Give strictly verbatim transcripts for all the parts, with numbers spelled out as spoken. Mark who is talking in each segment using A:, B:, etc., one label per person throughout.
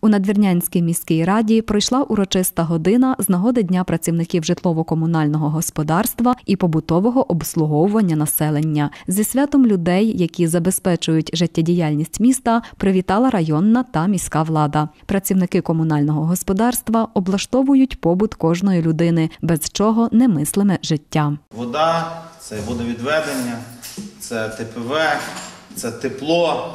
A: У Надвірнянській міській раді пройшла урочиста година з нагоди Дня працівників житлово-комунального господарства і побутового обслуговування населення. Зі святом людей, які забезпечують життєдіяльність міста, привітала районна та міська влада. Працівники комунального господарства облаштовують побут кожної людини, без чого немислиме життя.
B: Вода – це водовідведення, це Те Пе Ве, це тепло.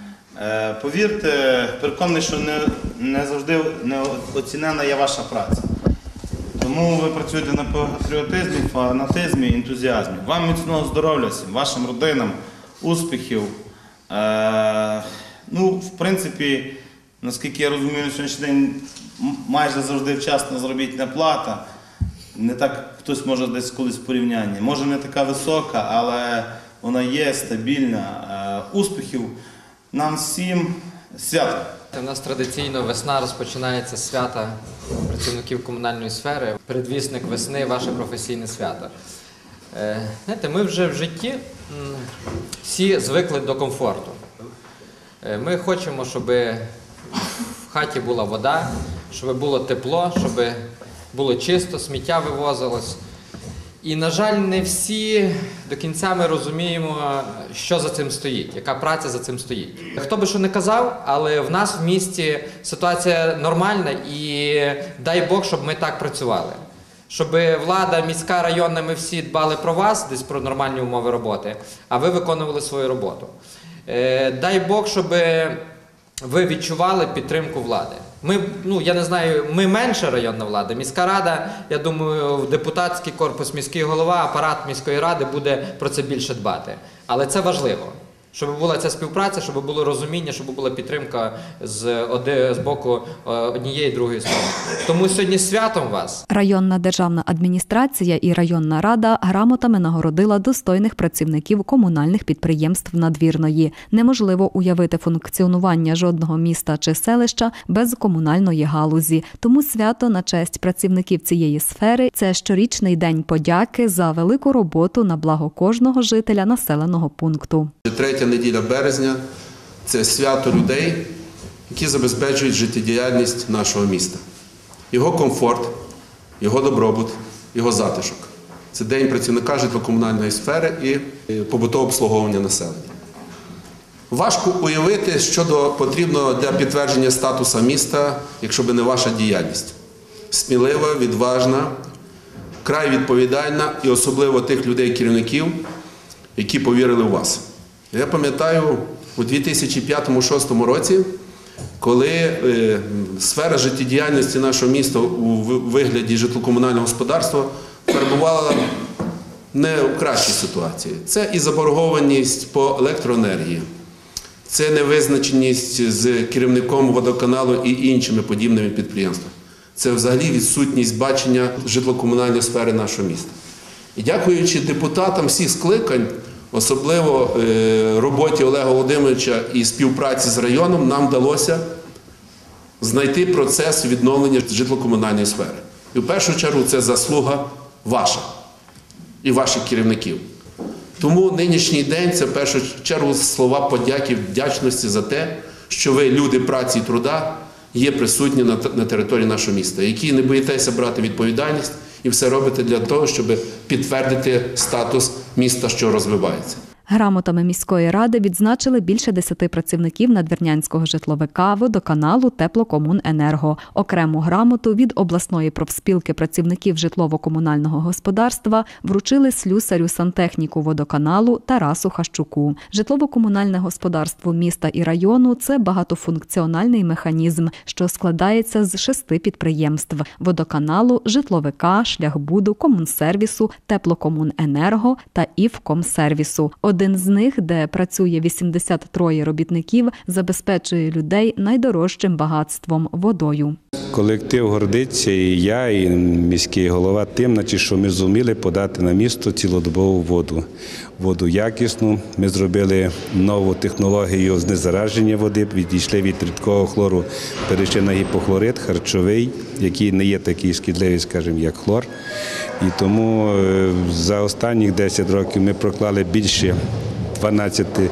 B: Повірте, переконаний, що не, не завжди неоцінена є ваша праця. Тому ви працюєте на патріотизмі, фанатизмі, ентузіазмі. Вам міцного здоров'я, вашим родинам, успіхів. Е, ну, в принципі, наскільки я розумію, на сьогоднішній день майже завжди вчасна заробітна плата. Не так хтось може десь колись в порівнянні. Може не така висока, але вона є стабільна. Е, успіхів нам всім, свято.
C: У нас традиційно весна розпочинається з свята працівників комунальної сфери. Передвісник весни – ваше професійне свято. Знаєте, ми вже в житті всі звикли до комфорту. Ми хочемо, щоб в хаті була вода, щоб було тепло, щоб було чисто, сміття вивозилось. І, на жаль, не всі до кінця ми розуміємо, що за цим стоїть, яка праця за цим стоїть. Хто би що не казав, але в нас в місті ситуація нормальна і дай Бог, щоб ми так працювали. Щоб влада, міська, районна, ми всі дбали про вас, десь про нормальні умови роботи, а ви виконували свою роботу. Дай Бог, щоб ви відчували підтримку влади. Ми, ну, я не знаю, ми менша районна влада, міська рада, я думаю, депутатський корпус, міський голова, апарат міської ради буде про це більше дбати. Але це важливо, щоб була ця співпраця, щоб було розуміння, щоб була підтримка з, оди, з боку однієї і другої сторони. Тому сьогодні святом вас.
A: Районна державна адміністрація і районна рада грамотами нагородила достойних працівників комунальних підприємств Надвірної. Неможливо уявити функціонування жодного міста чи селища без комунальної галузі. Тому свято на честь працівників цієї сфери – це щорічний день подяки за велику роботу на благо кожного жителя населеного пункту.
D: Третя неділя березня – це свято людей, які забезпечують життєдіяльність нашого міста. Його комфорт, його добробут, його затишок. Це день працівника житлово-комунальної сфери і побутового обслуговування населення. Важко уявити, що потрібно для підтвердження статусу міста, якщо б не ваша діяльність. Смілива, відважна, вкрай відповідальна і особливо тих людей-керівників, які повірили у вас. Я пам'ятаю, у дві тисячі п'ятому - дві тисячі шостому році, коли е, сфера життєдіяльності нашого міста у вигляді житлово-комунального господарства перебувала не в кращій ситуації. Це і заборгованість по електроенергії, це невизначеність з керівником водоканалу і іншими подібними підприємствами. Це взагалі відсутність бачення житлово-комунальної сфери нашого міста. І дякуючи депутатам всіх скликань, особливо роботі Олега Володимировича і співпраці з районом, нам вдалося знайти процес відновлення житлово-комунальної сфери. І в першу чергу це заслуга ваша і ваших керівників. Тому нинішній день – це в першу чергу слова подяки, вдячності за те, що ви, люди праці і труда, є присутні на території нашого міста, які не боїтеся брати відповідальність і все робите для того, щоб підтвердити статус міста, що розвивається.
A: Грамотами міської ради відзначили більше десяти працівників надвірнянського житловика, водоканалу, теплокомуненерго. Окрему грамоту від обласної профспілки працівників житлово-комунального господарства вручили слюсарю сантехніку водоканалу Тарасу Хащуку. Житлово-комунальне господарство міста і району – це багатофункціональний механізм, що складається з шести підприємств – водоканалу, житловика, шляхбуду, комунсервісу, теплокомуненерго та Івкомсервісу. Один з них, де працює вісімдесят троє робітників, забезпечує людей найдорожчим багатством – водою.
E: Колектив гордиться, і я, і міський голова тим, що ми зуміли подати на місто цілодобову воду. Воду якісну. Ми зробили нову технологію знезараження води, відійшли від рідкого хлору, перейшли на гіпохлорид харчовий, який не є такий шкідливий, скажімо, як хлор. І тому за останні десять років ми проклали більше дванадцяти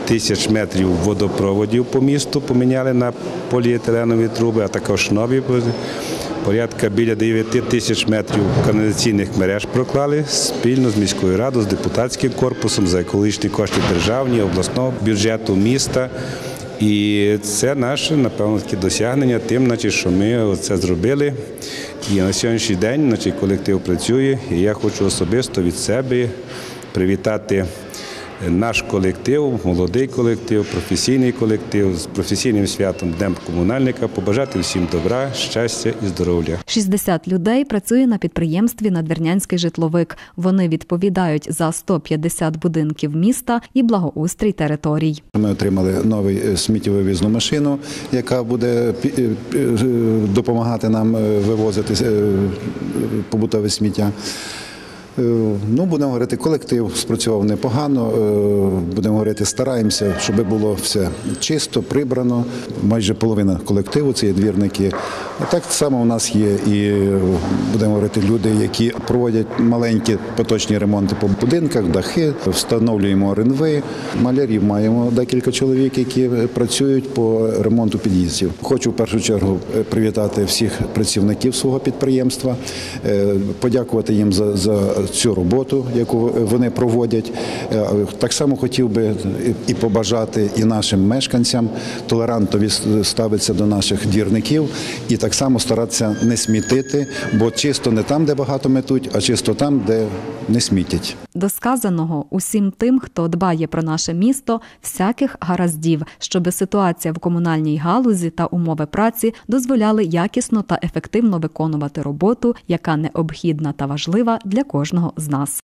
E: тисяч метрів водопроводів по місту поміняли на поліетиленові труби, а також нові. Порядка біля дев'ять тисяч метрів каналізаційних мереж проклали спільно з міською радою, з депутатським корпусом за екологічні кошти державні, обласного бюджету міста. І це наше, напевно, таке досягнення тим, що ми це зробили. І на сьогоднішній день колектив працює, і я хочу особисто від себе привітати наш колектив, молодий колектив, професійний колектив з професійним святом Днем комунальника, побажати всім добра, щастя і здоров'я.
A: шістдесят людей працює на підприємстві «Надвірнянський житловик». Вони відповідають за сто п'ятдесят будинків міста і благоустрій територій.
F: Ми отримали нову сміттєвивізну машину, яка буде допомагати нам вивозити побутове сміття. Ну, будемо говорити, колектив спрацював непогано, будемо говорити, стараємося, щоб було все чисто, прибрано. Майже половина колективу – це є двірники. А так само у нас є і, будемо говорити, люди, які проводять маленькі поточні ремонти по будинках, дахи, встановлюємо ринви. Малярів маємо декілька чоловік, які працюють по ремонту під'їздів. Хочу в першу чергу привітати всіх працівників свого підприємства, подякувати їм за, за цю роботу, яку вони проводять. Так само хотів би і побажати і нашим мешканцям толерантно ставитися до наших двірників і так само старатися не смітити, бо чисто не там, де багато метуть, а чисто там, де не смітять.
A: До сказаного усім тим, хто дбає про наше місто, всяких гараздів, щоби ситуація в комунальній галузі та умови праці дозволяли якісно та ефективно виконувати роботу, яка необхідна та важлива для кожного з нас.